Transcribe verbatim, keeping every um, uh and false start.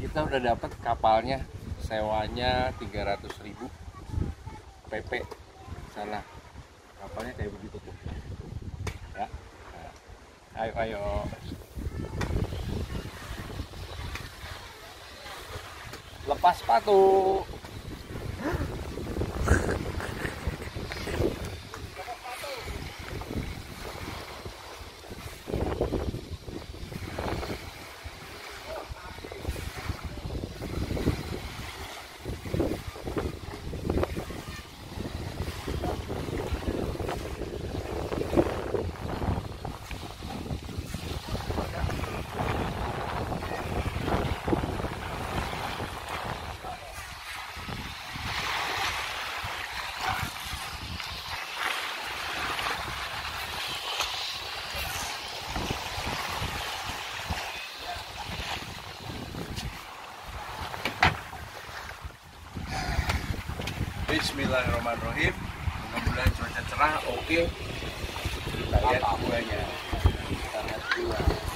kita udah dapet kapalnya, sewanya tiga ratus ribu P P sana. Kapalnya kayak begitu tuh ya. Nah, ayo ayo lepas sepatu. Bismillahirrahmanirrahim. Mudah-mudahan cuaca cerah, oke. Kita lihat buahnya. Kita lihat buah.